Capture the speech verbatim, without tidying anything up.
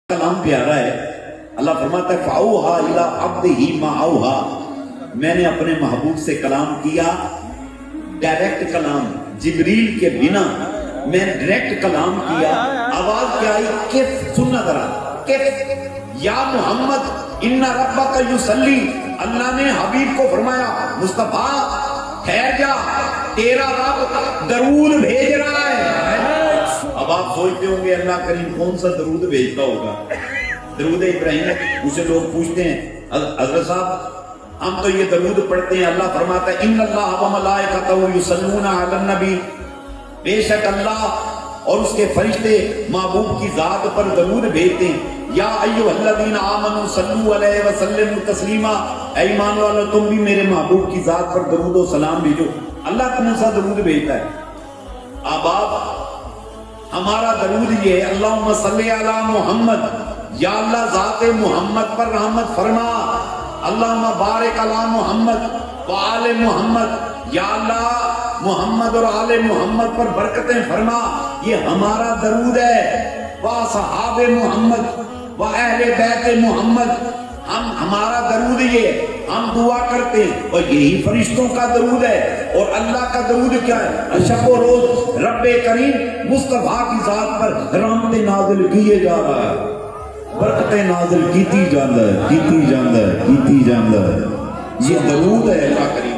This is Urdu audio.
کلام پیارا ہے. اللہ فرماتا ہے فَأَوْحَا إِلَىٰ عَبْدِهِ مَا أَوْحَا، میں نے اپنے محبوب سے کلام کیا، ڈائریکٹ کلام، جبریل کے بنا میں ڈائریکٹ کلام کیا. آواز کیا آئی؟ کف، سننا ذرا، کف یا محمد ان ربک یصلی. اللہ نے حبیب کو فرمایا مصطفیٰ ٹھہر جا، تیرا رب درود بھیج رہا ہے. اب آپ سوچتے ہوں گے اللہ کریم کون سا درود بھیجتا ہوگا؟ درود ابراہیم. اسے لوگ پوچھتے ہیں حضرت صاحب ہم تو یہ درود پڑھتے ہیں. اللہ فرماتا ہے ان اللہ و ملائکتہ یصلون علی النبی، بے شک اللہ اور اس کے فرشتے محبوب کی ذات پر درود بھیجتے ہیں. یا ایھا الذین آمنوا صلوا علیہ وسلموا تسلیما، اے ایمان والو تم بھی میرے محبوب کی ذات پر درود و سلام بھیجو. اللہ کون سا درود بھیجتا ہے؟ اب آپ ہمارا درود یہ ہے اللہم صلی علی محمد، یا اللہ ذات محمد پر رحمت فرما. اللہم بارک علی محمد وآل محمد، یا اللہ محمد اور آل محمد پر برکتیں فرما. یہ ہمارا درود ہے. وَصحاب محمد وَأہل بیت محمد، ہم ہمارا درود یہ ہم دعا کرتے ہیں اور یہی فرشتوں کا درود ہے. اور اللہ کا درود کیا ہے؟ شب و روز رب کریم مصطفیٰ کی ذات پر رحمتیں نازل کیے جا رہا ہے، برکتیں نازل کیتی جاندہ ہے، کیتی جاندہ ہے، کیتی جاندہ ہے. یہ درود ہے اللہ کریم.